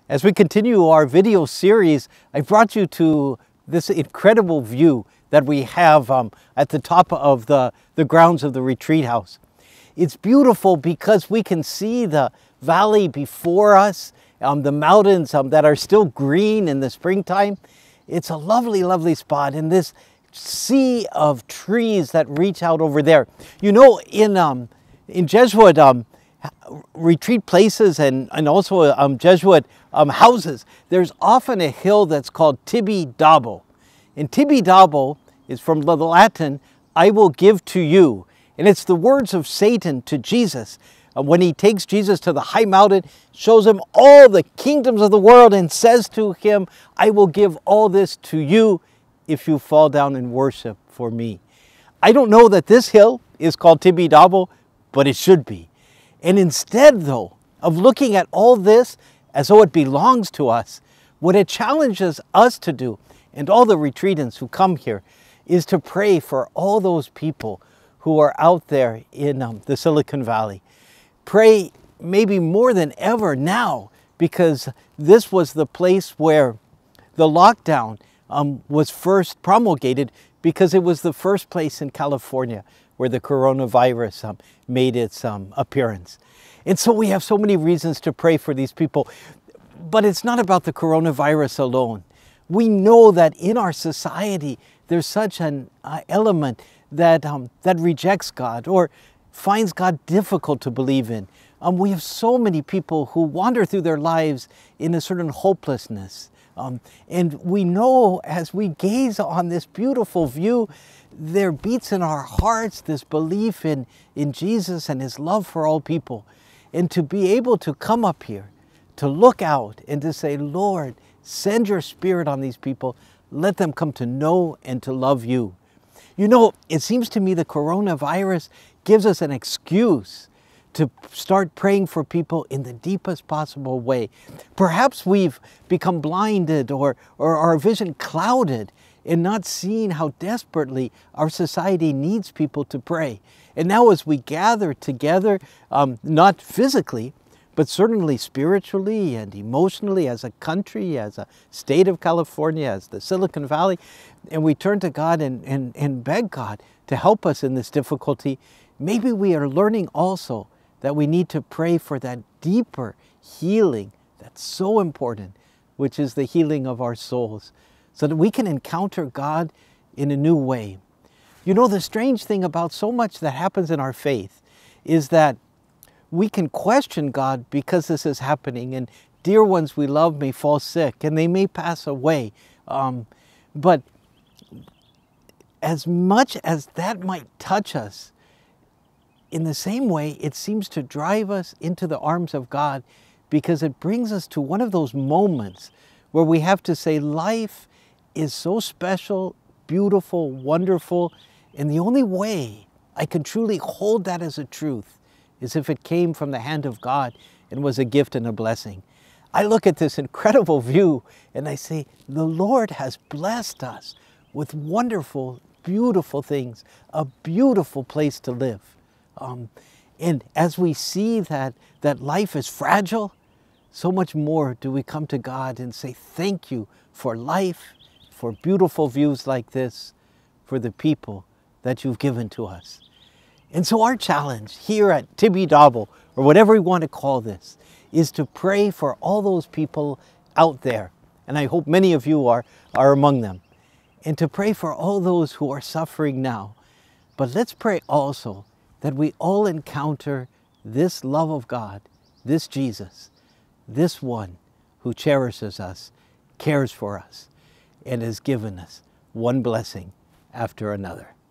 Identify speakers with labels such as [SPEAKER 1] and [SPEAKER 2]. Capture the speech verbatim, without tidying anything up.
[SPEAKER 1] As we continue our video series, I brought you to this incredible view that we have um, at the top of the, the grounds of the retreat house. It's beautiful because we can see the valley before us, um, the mountains um, that are still green in the springtime. It's a lovely, lovely spot, and this sea of trees that reach out over there. You know, in, um, in Jesuit um, retreat places and, and also um, Jesuit um, houses, there's often a hill that's called Tibidabo. And Tibidabo is from the Latin, I will give to you. And it's the words of Satan to Jesus. Uh, when he takes Jesus to the high mountain, shows him all the kingdoms of the world and says to him, I will give all this to you if you fall down and worship for me. I don't know that this hill is called Tibidabo, but it should be. And instead, though, of looking at all this as though it belongs to us, what it challenges us to do, and all the retreatants who come here, is to pray for all those people who are out there in um, the Silicon Valley. Pray maybe more than ever now, because this was the place where the lockdown um, was first promulgated, because it was the first place in California where the coronavirus um, made its um, appearance. And so we have so many reasons to pray for these people. But it's not about the coronavirus alone. We know that in our society, there's such an uh, element that, um, that rejects God or finds God difficult to believe in. Um, we have so many people who wander through their lives in a certain hopelessness. Um, and we know as we gaze on this beautiful view, there beats in our hearts this belief in, in Jesus and His love for all people. And to be able to come up here, to look out and to say, Lord, send your Spirit on these people. Let them come to know and to love you. You know, it seems to me the coronavirus gives us an excuse to start praying for people in the deepest possible way. Perhaps we've become blinded or, or our vision clouded in not seeing how desperately our society needs people to pray. And now as we gather together, um, not physically, but certainly spiritually and emotionally as a country, as a state of California, as the Silicon Valley, and we turn to God and, and, and beg God to help us in this difficulty, maybe we are learning also that we need to pray for that deeper healing that's so important, which is the healing of our souls, so that we can encounter God in a new way. You know, the strange thing about so much that happens in our faith is that we can question God because this is happening, and dear ones we love may fall sick and they may pass away. Um, but as much as that might touch us, in the same way, it seems to drive us into the arms of God, because it brings us to one of those moments where we have to say, life is so special, beautiful, wonderful, and the only way I can truly hold that as a truth is if it came from the hand of God and was a gift and a blessing. I look at this incredible view and I say, the Lord has blessed us with wonderful, beautiful things, a beautiful place to live. Um, and as we see that, that life is fragile, so much more do we come to God and say, thank you for life, for beautiful views like this, for the people that you've given to us. And so our challenge here at Tibidabo, or whatever we want to call this, is to pray for all those people out there. And I hope many of you are, are among them. And to pray for all those who are suffering now. But let's pray also that we all encounter this love of God, this Jesus, this one who cherishes us, cares for us, and has given us one blessing after another.